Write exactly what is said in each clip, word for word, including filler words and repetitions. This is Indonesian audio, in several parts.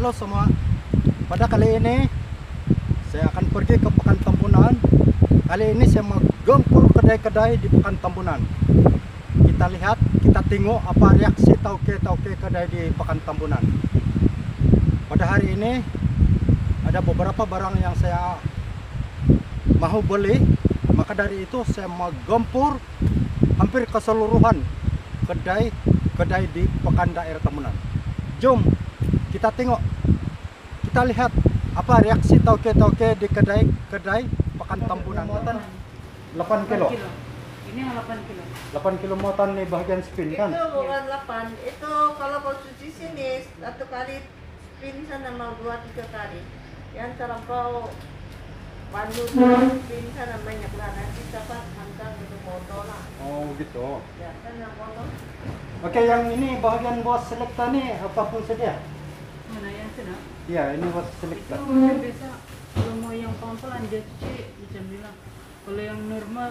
Halo semua, pada kali ini saya akan pergi ke Pekan Tambunan. Kali ini saya menggempur kedai-kedai di Pekan Tambunan. Kita lihat, kita tengok apa reaksi tauke-tauke kedai di Pekan Tambunan. Pada hari ini ada beberapa barang yang saya mau beli, maka dari itu saya menggempur hampir keseluruhan kedai-kedai di Pekan Daerah Tambunan. Jom kita tengok, kita lihat apa reaksi tauke-tauke di kedai-kedai Pekan Tambunan. Muatan delapan kilo. Ini delapan kilo. delapan kilo muatan nih bagian spin kan? Itu bukan delapan. Itu kalau konstruksi sini satu kali spin sana mau dua tiga kali. Yang terlampau Bandung spin sana banyak lah. Nanti dapat hantar gitu motor lah. Oh gitu. Ya kan yang motor. Oke, yang ini bagian bos selekta nih apapun saja. Mana yang sana? Iya, ini bos Itu selekta. yang biasa. Kalau mau yang pelan-pelan dia cuci macam bilang. Kalau yang normal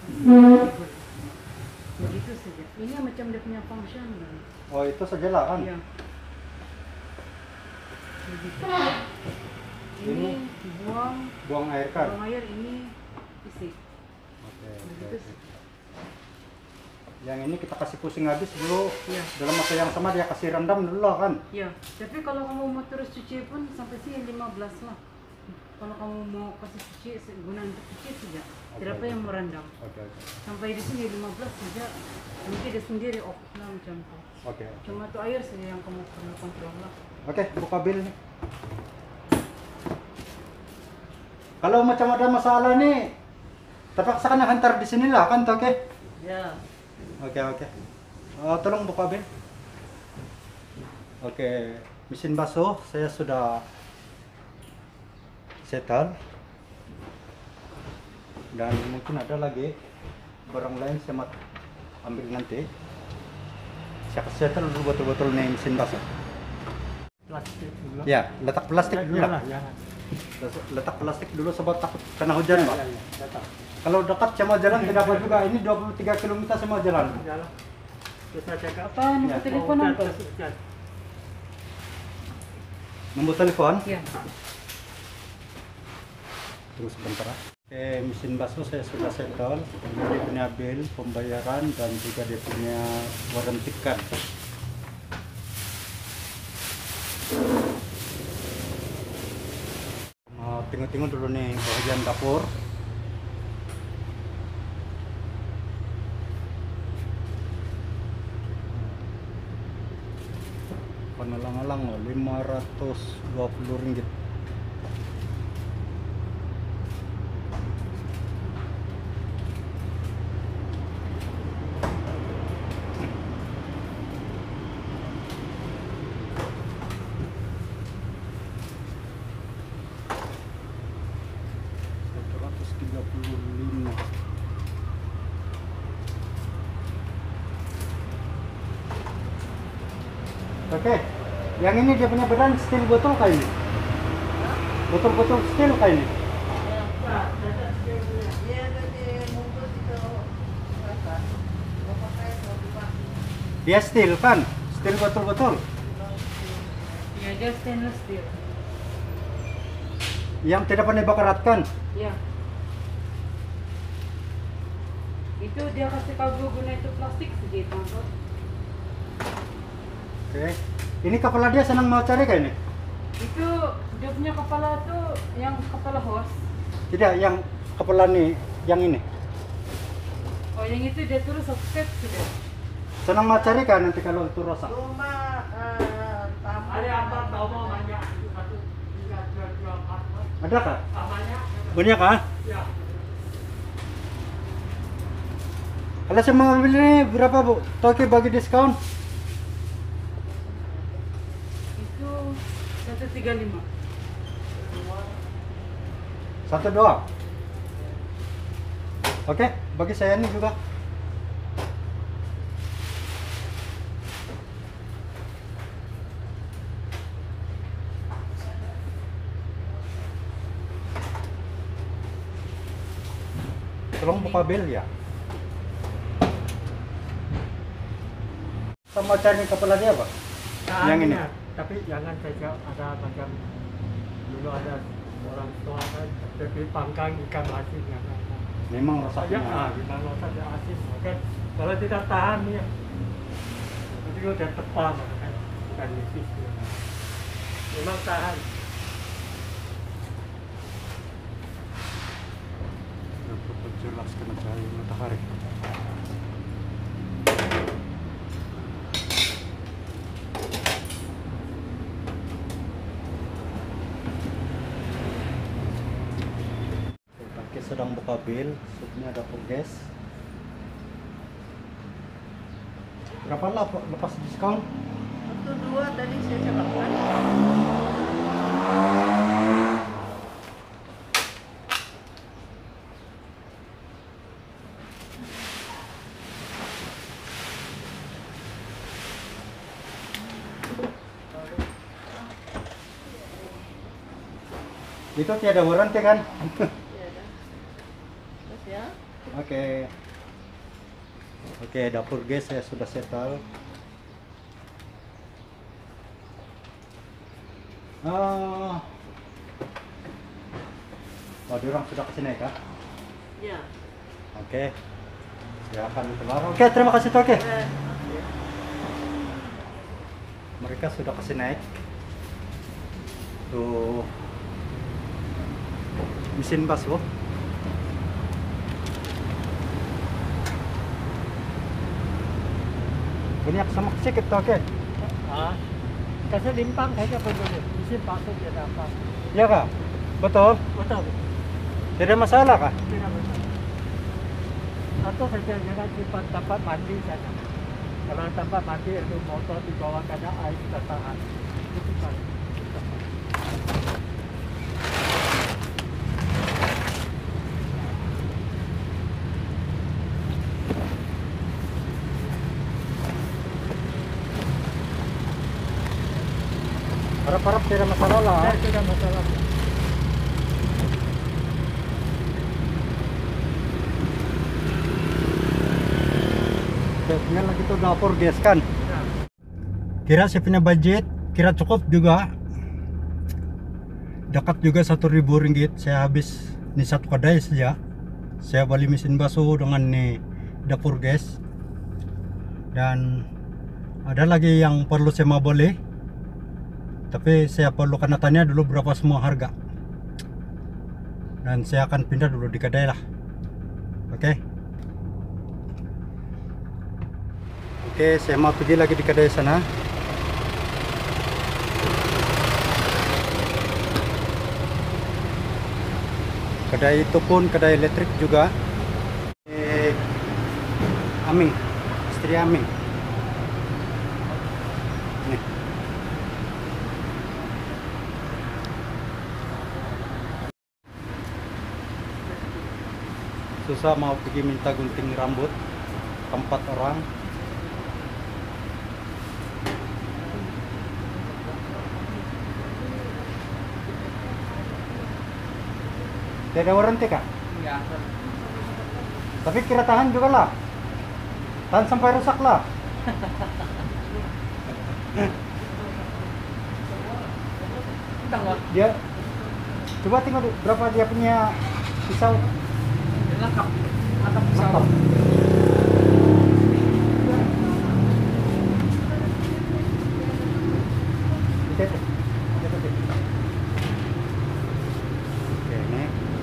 begitu saja. Ini macam dia punya function kan? Oh itu saja lah kan? Iya. Begitu. Ini Ini buang buang air kan? buang air, ini isi. Oke. Begitu. oke. Yang ini kita kasih pusing habis dulu. Iya. Dalam waktu yang sama dia kasih rendam dulu lah kan? Ya, tapi kalau kamu mau terus cuci pun sampai sini lima belas lah. Kalau kamu mau kasih cuci, guna untuk cuci saja. Tidak apa yang merendam. Oke oke. Sampai di sini lima belas saja, nanti dia sendiri off lah macam itu. Oke. Cuma itu air saja yang kamu perlu kontrol lah. Oke, buka bil nih. Kalau macam ada masalah nih, terpaksa kan hantar di sini lah kan, oke? Ya. Oke oke. Oh, tolong buka bil. Oke, mesin basuh saya sudah settle. Dan mungkin ada lagi barang lain saya mau ambil nanti. Saya settle dulu betul-betul nih mesin basuh. Plastik dulu. Ya, letak plastik dulu lah. Ya, Letak plastik dulu sebab takut kena hujan, Pak. ya, ya, datang. Kalau dekat saya mau jalan tidak apa juga. Ini dua puluh tiga kilometer saya mau jalan. Jalan. Terus saya cakap Apa nombor Ya. telepon oh, apa? terus, terus. Nombor telepon. Ya. Tunggu sebentar. Oke, mesin basuh saya sudah settle. Ini dia punya bill, pembayaran, dan juga dia punya warranty card. Mau tengok-tengok dulu nih bagian dapur. Penalang-alang lima ratus dua puluh ringgit. seratus tiga puluh lima. Oke, yang ini dia punya badan steel botol kayak ini. Botol-botol steel kayak ini. Dia ada di bungkus itu apa? Mau pakai mau dipakai. Dia steel kan? Steel botol-botol. Ya, dia stainless steel. Yang tidak pernah dibakarat kan? Ya. Itu dia kasih tahu guna itu plastik saja itu. Oke. Ini kepala dia senang mau cari kayak ini? Itu dia punya kepala tuh yang kepala hos. Tidak, yang kepala nih, yang ini. Oh, yang itu dia terus offset sudah. Senang mau cari kan nanti kalau itu rusak? Cuma eh, tamu. Ada apa tahu mau banyak satu tiga dua dua empat Ada kah? namanya. Banyak kah? Ya. Kalau saya mau ambil ini berapa bu? Toki bagi diskon? Itu seratus tiga puluh lima. Satu doang. Oke, bagi saya ini juga. Tolong buka bil ya. Sama cari kepala dia, Pak? Nah, Yang ini? ya. tapi jangan saja ada macam dulu ada orang tua kan, tapi panggang ikan asin jangan. Memang Saja rasanya. ah, memang rasanya asin, oke. Kalau tidak tahan ya, nanti udah tepal kan, bukan nipis. Memang tahan. Dapat jelas kena cahaya matahari. Oke, sedang buka bil, supnya ada progres. Berapa lah Pak, lepas diskon? Itu dua tadi saya cakapkan. Itu tiada warranty kan? Ya dah. Terus ya. Oke. Oke, dapur gas saya sudah settle. Ah. Oh, diorang sudah kasih naik kah? Ya. Oke. Saya akan keluar. Oke, terima kasih Toke. Eh, Mereka sudah kasih naik. Tuh. Mesin basuh. Banyak sama sedikit Toke. Ah, kasih limpang saja boleh. Mesin pasuk dia dapat. Ya kah? Betul. Betul. Tidak masalah kah? Tidak betul. Atau saja jangan simpan tempat mandi saja. Kalau tempat mandi itu motor dibawa karena air tidak tahan. Itu kan. Harap-harap tidak masalah lah. Saya tidak masalah. Tinggal lagi tuh dapur gas kan. Ya. Kira saya punya budget, kira cukup juga. Dekat juga satu ribu ringgit. Saya habis ini satu kedai saja. Saya beli mesin basuh dengan nih dapur gas. Dan ada lagi yang perlu saya mau beli. Tapi saya perlu karena tanya dulu berapa semua harga. Dan saya akan pindah dulu di kedai lah. Oke. Oke, saya mau pergi lagi di kedai sana. Kedai itu pun kedai elektrik juga. Eh, Aming, istri Aming. Nih. Susah mau pergi minta gunting rambut tempat orang. Tidak ada warranty kak? Enggak. Tapi kira tahan juga lah. Tahan sampai rusak lah. Dia coba tengok du- berapa dia punya pisau. Lengkap. Ada Mantap. Oke, oke. Oke, oke. Oke, ini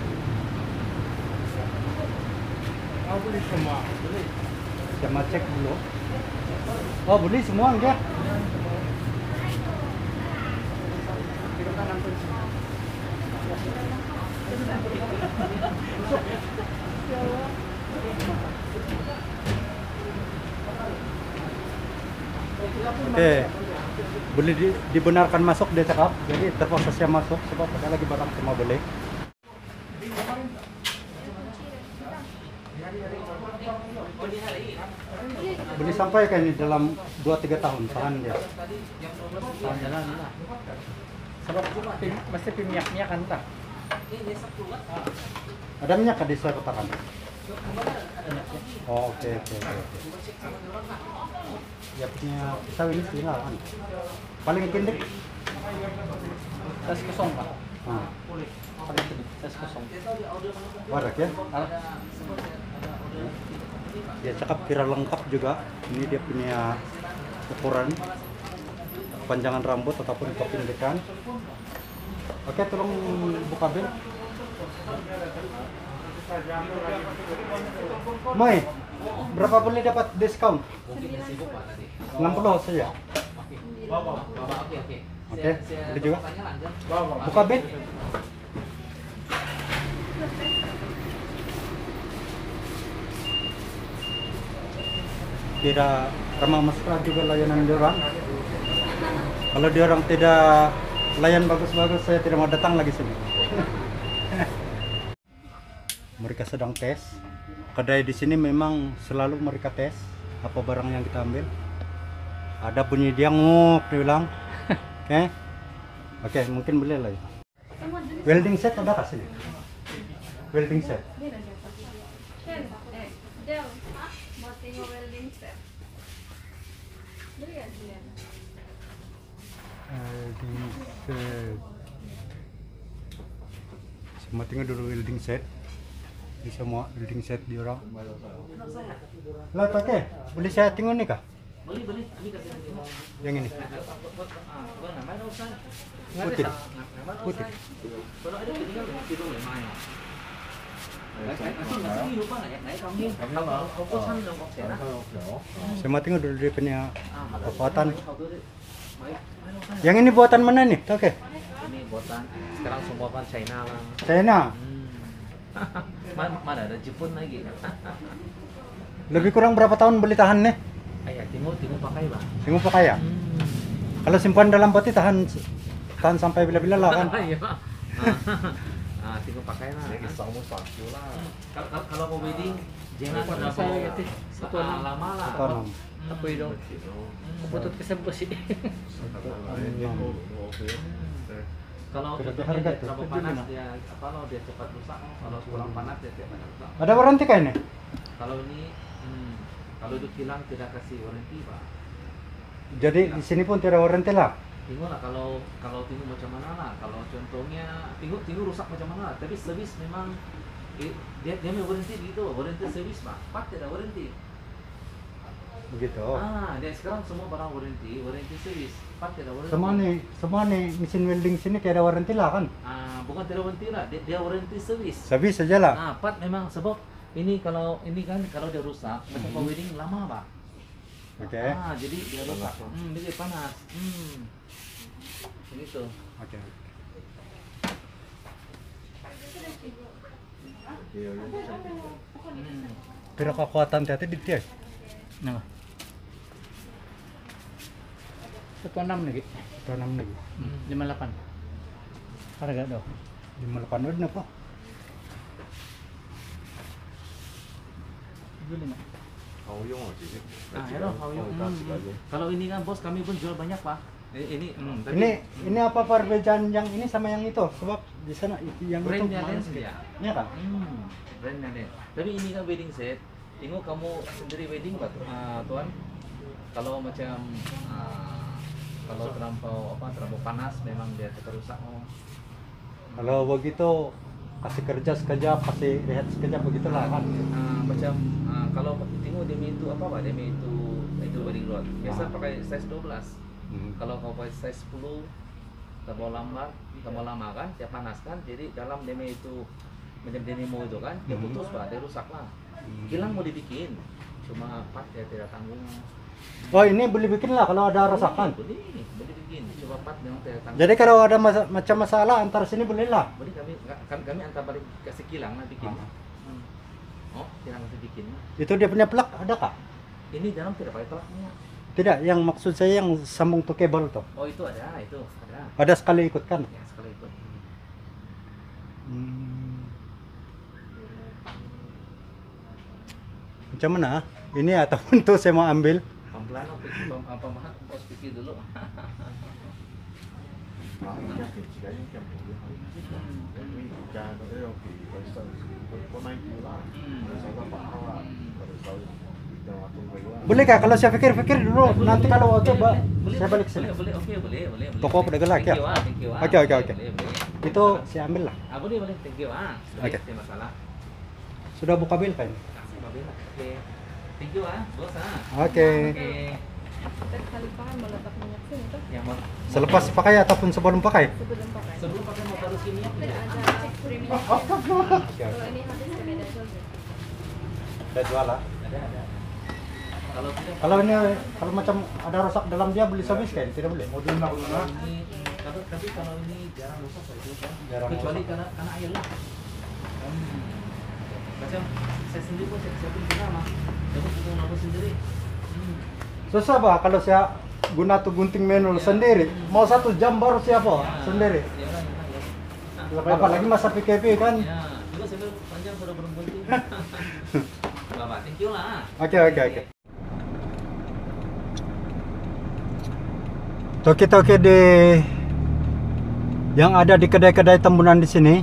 Kau beli semua. Beli. saya mau cek dulu. Oh, beli semua enggak? Oke, boleh di, dibenarkan masuk dia cakap. Jadi terpaksa saya masuk sebab ada lagi barang saya mau beli. Boleh sampai kan ini dalam dua tiga tahun tahan dia. Tahun jalan lah. Sebab pim- mesti minyak-minyak kan tak? Ada minyak kan di saya katakan. Oh, oke oke oke. oke. Ya punya pisau ini tinggal kan. Paling pendek. tes kosong pak. Nah, Paling sedikit tes kosong. warak ya. Dia cakap kira lengkap juga. Ini dia punya ukuran panjangan rambut ataupun kependekan. Oke, tolong buka bil. Mai, berapa boleh dapat diskon? enam puluh saja. Oke, ada juga. Buka bil. Kira ramah mesra juga layanan diorang. Kalau diorang tidak layan bagus-bagus, saya tidak mau datang lagi sini. Mereka sedang tes. Kedai di sini memang selalu mereka tes apa barang yang kita ambil. Ada bunyi dia nguk, dia bilang. Oke, oke, mungkin boleh lah. Ya. Welding set ada kasih. Welding set. Welding set. Semua tinggal dulu welding set. Ini semua welding set di orang. Lah pakai, boleh saya tengok nih kah? Boleh, boleh. Ini kasih Yang ini. Bang, namanya nggak usah. Putih. Namanya Putih. Kalau ada ketinggalan tidur ya main. Masih masih lupa nggak ya? Naik kami. Kalau fokusan dong kok sana. Semua tinggal dulu dia punya kekuatan. Baik. Yang ini buatan mana nih? Oke. Ini buatan sekarang semua kan China lah. China. Mana, mana ada Jepun lagi. Lebih kurang berapa tahun boleh tahan nih? Ayah, tunggu tunggu pakai bang. Tengok pakai ya. Kalau simpan dalam peti tahan tahan sampai bila-bila lah kan. Iya. Ah, tunggu pakai lah. Kalau kalau- kalau mau wedding jangan pada saya bawa satu ah, enam. lama lah. Satu enam. Apa itu? Putut kesempet sih. Kalau Berapa contohnya harga dia tuh? terlalu panas dia apa kalau dia cepat rusak, kalau kurang panas dia cepat rusak. Ada warranty kah ini? Kalau ini hmm, kalau itu hilang tidak kasih warranty pak. Jadi di sini pun tidak warranty lah. Tengok lah kalau kalau tengok macam mana lah. Kalau contohnya tengok tengok rusak macam mana lah. Tapi servis memang eh, dia dia punya warranty gitu, warranty servis pak. Part tidak warranty. Begitu. Ah, dia sekarang semua barang warranty, warranty servis. Part tidak warranty. Semua nih, semua nih mesin welding sini tidak ada warranty lah kan? Ah, bukan tidak warranty lah, dia, dia warranty servis. Servis saja lah. Ah, part memang sebab ini kalau ini kan kalau dia rusak, macam Hmm. wedding lama pak. Oke. Ah, jadi dia rusak. Hmm, jadi panas. Hmm. Begitu. Oke. Hmm. Kira kekuatan tadi di dia. Nah. Satu enam lagi. Satu enam lagi. Lima delapan. Harga dong. Lima delapan udah apa? Tujuh lima. Ah, ya dong, Haoyong. Hmm. Kalau ini kan bos kami pun jual banyak pak. Eh, ini, hmm, tapi Ini ini apa perbedaan yang ini sama yang itu? Sebab di sana itu yang itu brandnya mahal lain sedikit. saja. Iya kan? Hmm, brandnya lain. Tapi ini kan wedding set. Tengok kamu sendiri wedding pak, ah, tuan. Kalau macam ah, kalau terlampau apa terlampau panas memang dia cepat rusak. Oh. Kalau begitu kasih kerja sekejap, kasih lihat sekejap begitulah kan. Ah, macam ah, kalau tengok dia itu apa pak? Dia itu itu wedding rod. Biasa Ah. pakai size dua belas. Hmm. Kalau kau pakai size sepuluh tambah lama tambah lama kan dia panas kan, jadi dalam demi itu macam demo itu kan dia Hmm. putus pak, dia rusak lah. Hilang mau dibikin, cuma part dia tidak tanggung. Oh ini boleh bikin lah kalau ada rosakan. Boleh, boleh bikin, cuma part memang tidak tanggung. Jadi kalau ada masa, macam masalah antar sini boleh lah. Boleh kami kami, kami antar balik kasih kilang lah bikin. Ah. Hmm. Oh kilang kasih bikin. Itu dia punya plug ada kak? Ini dalam tidak pakai pelaknya. Tidak, yang maksud saya yang sambung to cable tuh. Oh itu ada, itu ada. Ada sekali ikut kan? Ya sekali itu. Hmm. Macam mana? Ini ataupun tuh saya mau ambil. Pelan-pelan, apa apa mah, harus pikir dulu. Boleh kah kalau saya pikir-pikir dulu, nanti kalau waktu ba- boleh, saya balik sini. boleh, boleh, oke, boleh, boleh, boleh. Toko pedagang lagi ya? Thank you, ah, thank you, ah. Oke, oke, oke. Boleh, boleh. Itu saya ambil lah. Ah, boleh, boleh, thank you, ah. Oke. Tidak masalah. Sudah buka bil kan? Kasih mobil, oke. Thank you, ah, bos, ah. Oke. Oke. Kita sekali pakai meletak minyak sini tuh Yang mau Selepas pakai ataupun sebelum pakai? sebelum pakai. sebelum pakai mau taruh sini ya? Tidak ada premium. Oke. Kalau ini habis ke beda jual. Ada jual lah. Ada, ada. Kalau tidak, Kalau ini kalau macam ada rusak dalam dia beli servis kan? Tidak boleh. Modul nak kalau ini, tapi, tapi kalau ini jarang rusak saya itu kan. Jarang Kecuali rusak. karena karena air lah. Hmm. Macam saya sendiri pun saya, saya pun juga mah. Saya pun punya nomor sendiri. Hmm. susah bah kalau saya guna tuh gunting manual sendiri. Mau satu jam baru siapa Ya, sendiri. Ya, ya, ya. Nah, Apalagi masa P K P kan? ya, juga saya bilang panjang sudah berhenti. Bapak, thank you lah. Oke oke oke. Toke-toke di yang ada di kedai-kedai Tambunan di sini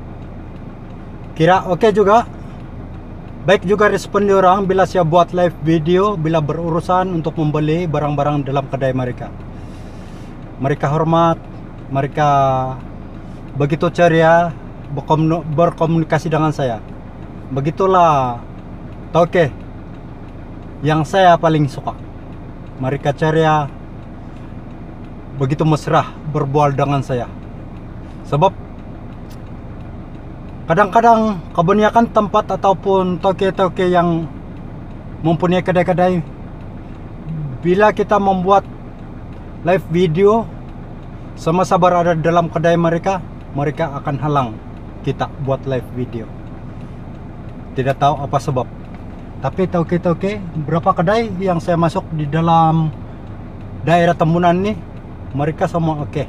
kira oke juga. Baik juga respon di orang bila saya buat live video bila berurusan untuk membeli barang-barang dalam kedai mereka. Mereka hormat, mereka begitu ceria berkomun- berkomunikasi dengan saya. Begitulah toke yang saya paling suka. Mereka ceria, begitu mesra berbual dengan saya. Sebab kadang-kadang kebanyakan tempat ataupun toke-toke yang mempunyai kedai-kedai, bila kita membuat live video semasa berada dalam kedai mereka, mereka akan halang kita buat live video. Tidak tahu apa sebab. Tapi toke-toke berapa kedai yang saya masuk di dalam daerah Tambunan ini, mereka semua oke.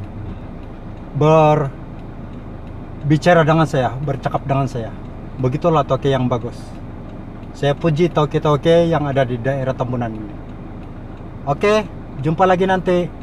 Berbicara dengan saya, bercakap dengan saya. Begitulah toke yang bagus. Saya puji toke-toke yang ada di daerah Tambunan ini. Oke, jumpa lagi nanti.